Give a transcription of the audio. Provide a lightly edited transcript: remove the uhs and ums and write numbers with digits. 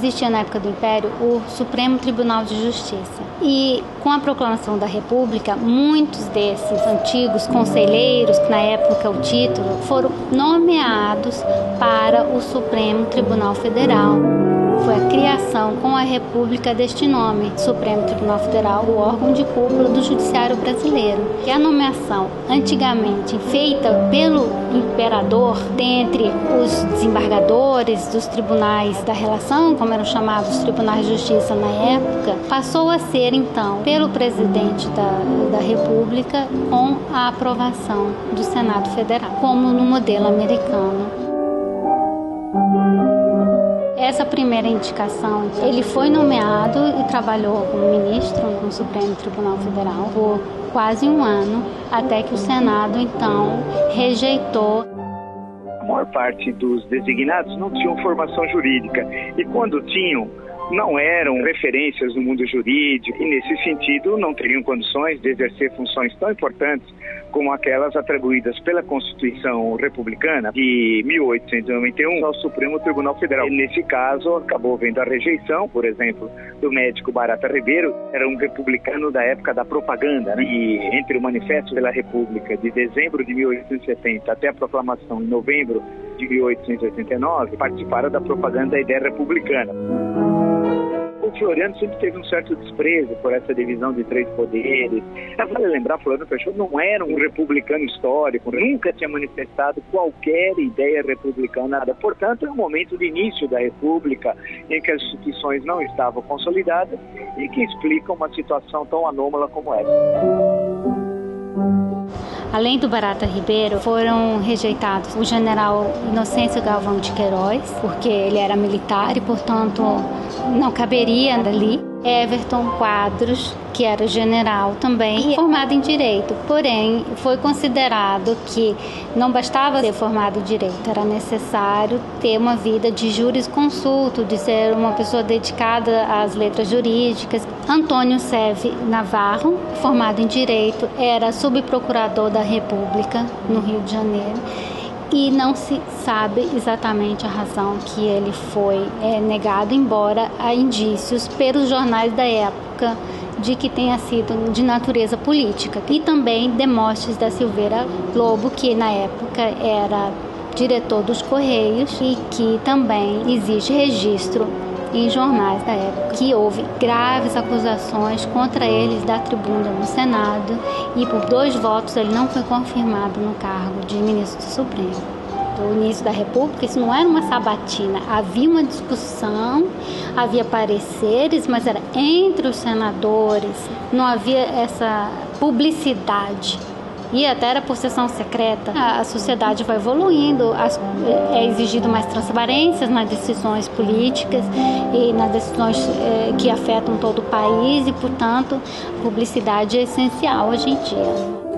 existia na época do Império o Supremo Tribunal de Justiça. E com a proclamação da República, muitos desses antigos conselheiros, que na época o título, foram nomeados para o Supremo Tribunal Federal. Foi a criação com a República deste nome, Supremo Tribunal Federal, o órgão de cúpula do Judiciário brasileiro. E a nomeação, antigamente feita pelo imperador, dentre os desembargadores dos tribunais da relação, como eram chamados os tribunais de justiça na época, passou a ser, então, pelo presidente da República com a aprovação do Senado Federal, como no modelo americano. Essa primeira indicação, ele foi nomeado e trabalhou como ministro no Supremo Tribunal Federal por quase um ano, até que o Senado, então, rejeitou. A maior parte dos designados não tinham formação jurídica e, quando tinham, não eram referências no mundo jurídico e, nesse sentido, não teriam condições de exercer funções tão importantes como aquelas atribuídas pela Constituição Republicana de 1891 ao Supremo Tribunal Federal. E, nesse caso, acabou havendo a rejeição, por exemplo, do médico Barata Ribeiro, era um republicano da época da propaganda, né? E entre o Manifesto pela República de dezembro de 1870 até a proclamação em novembro de 1889, participaram da propaganda da ideia republicana. O Floriano sempre teve um certo desprezo por essa divisão de três poderes. Vale lembrar, Floriano Peixoto não era um republicano histórico, nunca tinha manifestado qualquer ideia republicana. Portanto, é um momento de início da República, em que as instituições não estavam consolidadas e que explicam uma situação tão anômala como essa. Além do Barata Ribeiro, foram rejeitados o general Inocêncio Galvão de Queiroz, porque ele era militar e, portanto, não caberia ali. Everton Quadros, que era general também, formado em Direito. Porém, foi considerado que não bastava ser formado em Direito, era necessário ter uma vida de jurisconsulto, de ser uma pessoa dedicada às letras jurídicas. Antônio Seve Navarro, formado em Direito, era subprocurador da República no Rio de Janeiro. E não se sabe exatamente a razão que ele foi negado, embora há indícios pelos jornais da época de que tenha sido de natureza política. E também Demóstenes da Silveira Lobo, que na época era diretor dos Correios e que também existe registro em jornais da época que houve graves acusações contra eles da tribuna no Senado e por 2 votos ele não foi confirmado no cargo de ministro do Supremo. Do início da República, isso não era uma sabatina, havia uma discussão, havia pareceres, mas era entre os senadores, não havia essa publicidade. E até era por sessão secreta. A sociedade vai evoluindo, é exigido mais transparências nas decisões políticas e nas decisões que afetam todo o país e, portanto, publicidade é essencial hoje em dia.